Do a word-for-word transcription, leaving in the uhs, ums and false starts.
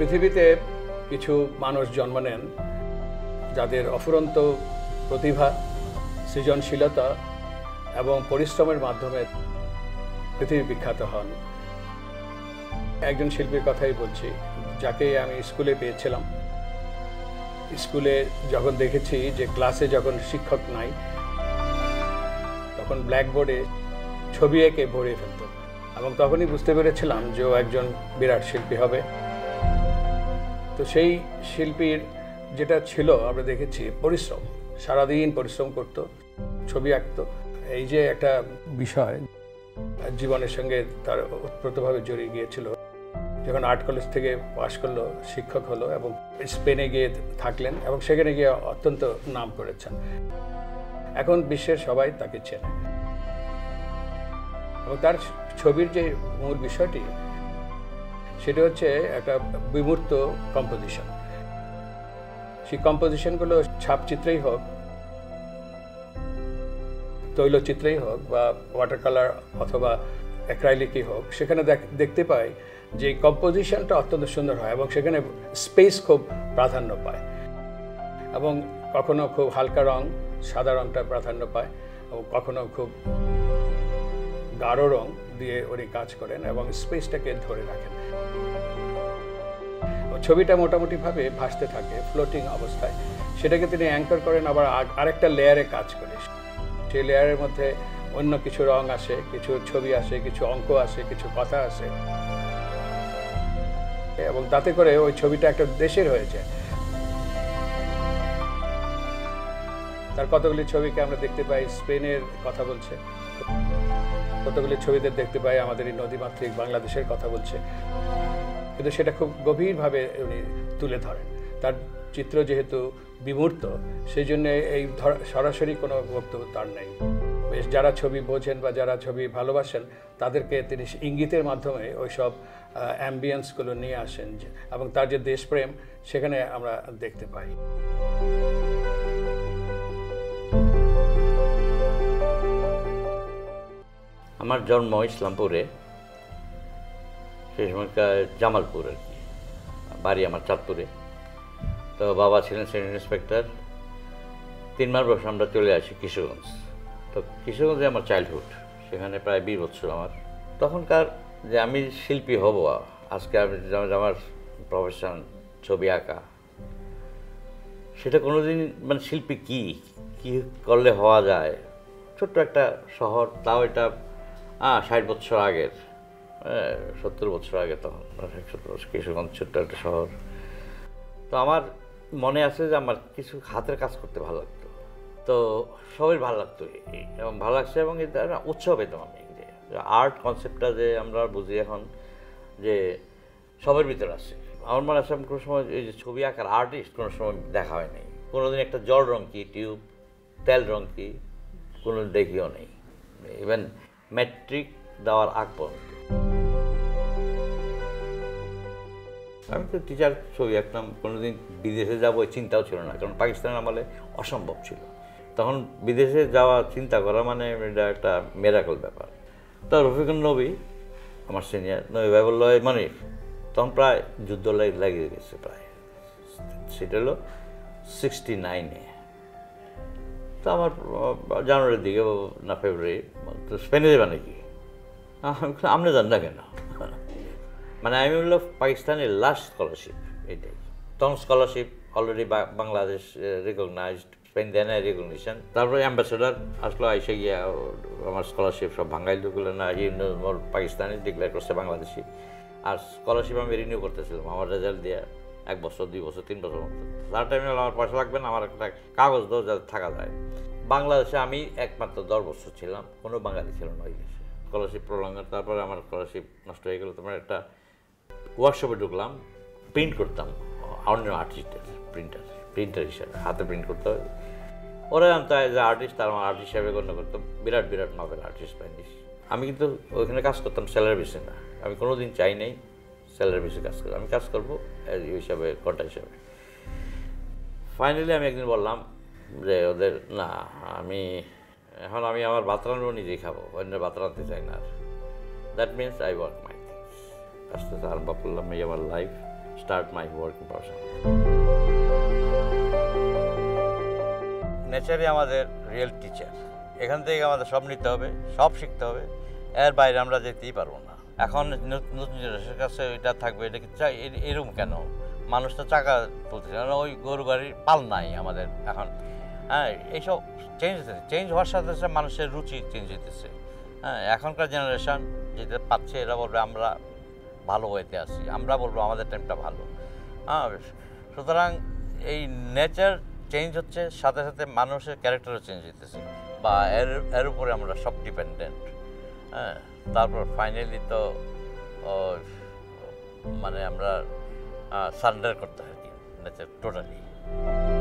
পৃথিবীতে কিছু মানুষ জন্ম নেন যাদের অফুরন্ত প্রতিভা, সৃজনশীলতা এবং পরিশ্রমের মাধ্যমে পৃথিবী বিখ্যাত হন। একজন শিল্পীর কথাই বলছি, যাকে আমি স্কুলে পেয়েছিলাম। স্কুলে যখন দেখেছি যে ক্লাসে যখন শিক্ষক নাই, তখন ব্ল্যাকবোর্ডে ছবি এঁকে ভরিয়ে ফেলত, এবং তখনই বুঝতে পেরেছিলাম যে ও একজন বিরাট শিল্পী হবে। তো সেই শিল্পীর যেটা ছিল, আমরা দেখেছি পরিশ্রম, সারাদিন পরিশ্রম করত, ছবি আঁকত। এই যে একটা বিষয় জীবনের সঙ্গে তার ওতপ্রোতভাবে জড়িয়ে গিয়েছিল। যখন আর্ট কলেজ থেকে পাশ করলো, শিক্ষক হলো এবং স্পেনে গিয়ে থাকলেন এবং সেখানে গিয়ে অত্যন্ত নাম করেছেন। এখন বিশ্বের সবাই তাকে চেনে, এবং তার ছবির যে মূল বিষয়টি সেটা হচ্ছে একটা বিমূর্ত কম্পোজিশন। সেই কম্পোজিশনগুলো ছাপচিত্রেই হোক, তৈলচিত্রেই হোক বা ওয়াটার কালার অথবা অ্যাক্রাইলিকই হোক, সেখানে দেখতে পাই যে কম্পোজিশনটা অত্যন্ত সুন্দর হয় এবং সেখানে স্পেস খুব প্রাধান্য পায়, এবং কখনো খুব হালকা রং, সাদা রংটা প্রাধান্য পায়, এবং কখনো খুব গাঢ় রং দিয়ে উনি কাজ করেন এবং স্পেসটাকে ধরে রাখেন। ছবিটা মোটামুটিভাবে ভাসতে থাকে ফ্লোটিং অবস্থায়, সেটাকে তিনি অ্যাঙ্কর করেন আবার আরেকটা লেয়ারে কাজ করে। সেই লেয়ারের মধ্যে অন্য কিছু রং আসে, কিছু ছবি আসে, কিছু অঙ্ক আসে, কিছু কথা আসে, এবং তাতে করে ওই ছবিটা একটা দেশের হয়ে যায়। তার কতগুলি ছবিকে আমরা দেখতে পাই স্পেনের কথা বলছে, কতগুলি ছবিতে দেখতে পাই আমাদের এই নদীমাতৃক বাংলাদেশের কথা বলছে, কিন্তু সেটা খুব গভীরভাবে উনি তুলে ধরেন। তার চিত্র যেহেতু বিমূর্ত, সেই জন্য এই সরাসরি কোনো বক্তব্য তার নেই। বেশ, যারা ছবি বোঝেন বা যারা ছবি ভালোবাসেন, তাদেরকে তিনি ইঙ্গিতের মাধ্যমে ওই সব অ্যাম্বিয়েন্সগুলো নিয়ে আসেন, এবং তার যে দেশপ্রেম সেখানে আমরা দেখতে পাই। আমার জন্ম ইসলামপুরে, সেই সময়কার জামালপুর আর কি, বাড়ি আমার চাঁদপুরে। তো বাবা ছিলেন সেনিয়র ইন্সপেক্টর। তিন মাস বয়সে আমরা চলে আসি কিশোরগঞ্জ। তো কিশোরগঞ্জে আমার চাইল্ডহুড, সেখানে প্রায় বিশ বছর আমার। তখনকার যে আমি শিল্পী হব, আজকে আমি আমার প্রফেশন ছবি আঁকা, সেটা কোনোদিন মানে শিল্পী কী কী করলে হওয়া যায়। ছোট্ট একটা শহর, তাও এটা হ্যাঁ ষাট বছর আগের, সত্তর বছর আগে, তখন সত্তর বছর কিশোরগঞ্জ ছোট্ট একটা শহর। তো আমার মনে আছে যে আমার কিছু হাতের কাজ করতে ভালো লাগতো, তো সবাই ভালো লাগতো এবং ভালো লাগছে, এবং এটা উৎসাহ পেতাম আমি যে আর্ট কনসেপ্টটা যে আমরা বুঝি এখন যে সবার ভিতরে আছে। আমার মনে আছে কোনো সময় এই যে ছবি আঁকার আর্টিস্ট কোনো সময় দেখা হয় নাই, কোনোদিন একটা জল রং কি, টিউব তেল রং কি কোনো দেখিও নেই, ইভেন ম্যাট্রিক দেওয়ার আগ পর্যন্ত। আমি তো টিচার ছবি আঁকতাম, কোনোদিন বিদেশে যাবো এই চিন্তাও ছিল না, কারণ পাকিস্তানের আমলে অসম্ভব ছিল। তখন বিদেশে যাওয়া চিন্তা করা মানে এটা একটা মেরাকল ব্যাপার। তো রফিকুল নবী আমার সিনিয়র, নবী ভাই বললো মানে তখন প্রায় যুদ্ধ লাগিয়ে গেছে প্রায়, সেটা হলো সিক্সটি নাইনে। তো আমার জানুয়ারির দিকে না ফেব্রুয়ারি, তো স্পেনে যাবে নাকি, আপনি জান না কেন, মানে আমি বললো পাকিস্তানের লাস্ট স্কলারশিপ এটাই। তখন scholarship already Bangladesh recognized, Spain দেয় না রিকগনিশন। তারপরে অ্যাম্বাসেডার আসলো, আইসে গিয়া আমার স্কলারশিপ সব ভাঙ্গাইল ঢুকলো না, পাকিস্তানি ডিক্লেয়ার করছে বাংলাদেশি। আর স্কলারশিপ আমি রিনিউ করতেছিলাম আমার রেজাল্ট দিয়ে এক বছর, দুই বছর, তিন বছর মতো। তার টাইমে আমার পয়সা লাগবে না, আমার একটা কাগজ দাও যাতে থাকা যায়। বাংলাদেশে আমি একমাত্র দশ বছর ছিলাম, কোনো বাঙালি ছিল না ওই দেশে। স্কলারশিপ প্রলঙ্গার, তারপরে আমার স্কলারশিপ নষ্ট হয়ে গেলো। তোমার একটা ওয়ার্কশপে ঢুকলাম, প্রিন্ট করতাম, অন্য আর্টিস্টের প্রিন্টার প্রিন্টার হিসাবে হাতে প্রিন্ট করতে হবে। ওরা জানতো যে আর্টিস্ট, তার আমার আর্টিস্ট হিসাবে গণ্য করতাম, বিরাট বিরাট মাপের আর্টিস্ট প্যান্টিস। আমি কিন্তু ওইখানে কাজ করতাম স্যালারি বেসে না, আমি কোনো দিন চাই নাই স্যালারি বেসে কাজ করবো, আমি কাজ করবো হিসাবে, কন্টা হিসাবে। ফাইনালি আমি একদিন বললাম যে ওদের না, আমি এখন আমি আমার ভাত রান্নাও নিজেই খাবো, অন্য ভাত রাঁধতে চাই না। That means I work my things. আস্তে আস্তে আরম্ভ করলাম এই আমার life. start my working profession. নেচারই আমাদের রিয়েল টিচার। এখান থেকে আমাদের সব নিতে হবে, সব শিখতে হবে, এর বাইরে আমরা যেতেই পারবো না। এখন নতুন জেনারেশনের কাছে এটা থাকবে, এটা কি এরকম কেন? মানুষ তো চাকা তুলতেছে, কারণ ওই গরু গাড়ির পাল নাই আমাদের এখন। হ্যাঁ, এইসব চেঞ্জ হতেছে, চেঞ্জ হওয়ার সাথে সাথে মানুষের রুচি চেঞ্জ হতেছে। হ্যাঁ, এখনকার জেনারেশন যেটা পাচ্ছে এরা বলবে আমরা ভালো ওয়েতে আছি, আমরা বলবো আমাদের টাইমটা ভালো। হ্যাঁ, সুতরাং এই নেচার চেঞ্জ হচ্ছে, সাথে সাথে মানুষের ক্যারেক্টারও চেঞ্জ হতেছে, বা এর এর উপরে আমরা সব ডিপেন্ডেন্ট। হ্যাঁ, তারপর ফাইনালি তো মানে আমরা সারেন্ডার করতে হয় কি নেচার টোটালি।